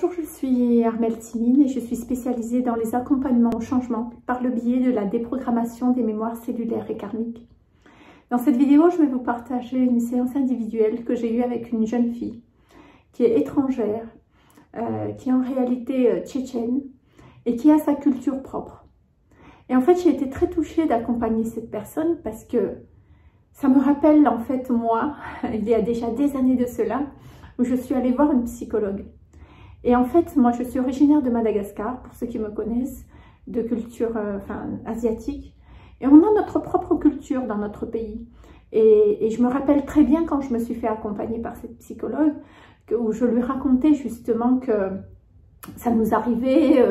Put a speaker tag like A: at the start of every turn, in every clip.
A: Bonjour, je suis Armelle Timine et je suis spécialisée dans les accompagnements au changement par le biais de la déprogrammation des mémoires cellulaires et karmiques. Dans cette vidéo, je vais vous partager une séance individuelle que j'ai eue avec une jeune fille qui est étrangère, qui est en réalité tchétchène et qui a sa culture propre. Et en fait, j'ai été très touchée d'accompagner cette personne parce que ça me rappelle en fait moi, il y a déjà des années de cela, où je suis allée voir une psychologue. Et en fait, moi je suis originaire de Madagascar, pour ceux qui me connaissent, de culture asiatique. Et on a notre propre culture dans notre pays. Et je me rappelle très bien quand je me suis fait accompagner par cette psychologue, où je lui racontais justement que ça nous arrivait,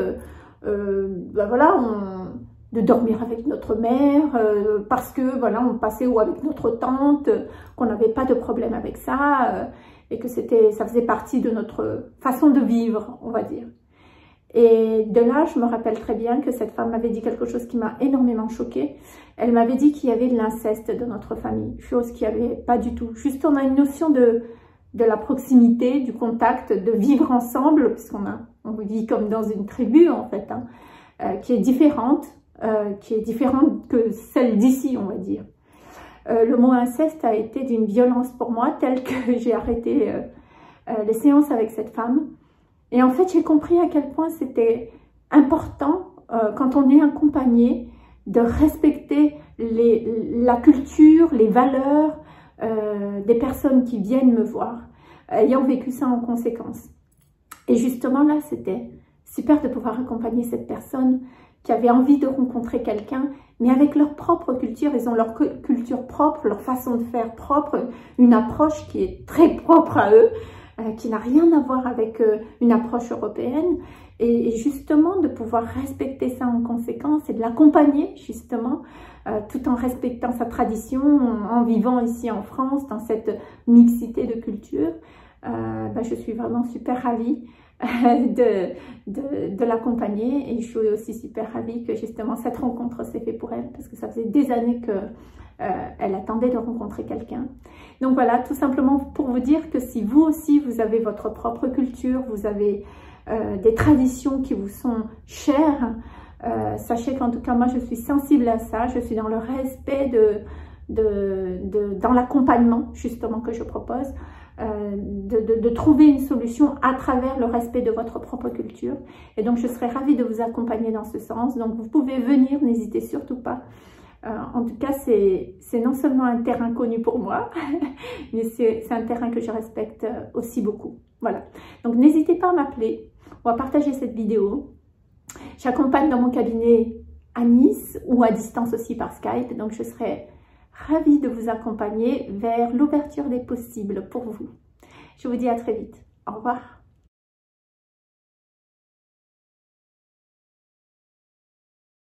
A: de dormir avec notre mère, parce que voilà, on passait ou avec notre tante, qu'on n'avait pas de problème avec ça, et que ça faisait partie de notre façon de vivre, on va dire. Et de là, je me rappelle très bien que cette femme m'avait dit quelque chose qui m'a énormément choquée. Elle m'avait dit qu'il y avait de l'inceste dans notre famille, chose qu'il n'y avait pas du tout. Juste, on a une notion de la proximité, du contact, de vivre ensemble, puisqu'on vit comme dans une tribu, en fait, qui est différente que celle d'ici, on va dire. Le mot inceste a été d'une violence pour moi, telle que j'ai arrêté les séances avec cette femme. Et en fait, j'ai compris à quel point c'était important, quand on est accompagné, de respecter la culture, les valeurs des personnes qui viennent me voir, ayant vécu ça en conséquence. Et justement là, c'était super de pouvoir accompagner cette personne qui avait envie de rencontrer quelqu'un, mais avec leur propre culture. Ils ont leur culture propre, leur façon de faire propre, une approche qui est très propre à eux, qui n'a rien à voir avec une approche européenne. Et justement, de pouvoir respecter ça en conséquence et de l'accompagner justement, tout en respectant sa tradition, en vivant ici en France, dans cette mixité de cultures. Je suis vraiment super ravie de l'accompagner, et je suis aussi super ravie que justement cette rencontre s'est faite pour elle, parce que ça faisait des années qu'elle attendait de rencontrer quelqu'un. Donc voilà, tout simplement pour vous dire que si vous aussi vous avez votre propre culture, vous avez des traditions qui vous sont chères, sachez qu'en tout cas moi je suis sensible à ça, je suis dans le respect dans l'accompagnement justement que je propose, de trouver une solution à travers le respect de votre propre culture. Et donc je serais ravie de vous accompagner dans ce sens. Donc vous pouvez venir, n'hésitez surtout pas. En tout cas, c'est non seulement un terrain connu pour moi, mais c'est un terrain que je respecte aussi beaucoup. Voilà, donc n'hésitez pas à m'appeler ou à partager cette vidéo. J'accompagne dans mon cabinet à Nice ou à distance aussi par Skype, donc je serai ravie de vous accompagner vers l'ouverture des possibles pour vous. Je vous dis à très vite. Au revoir.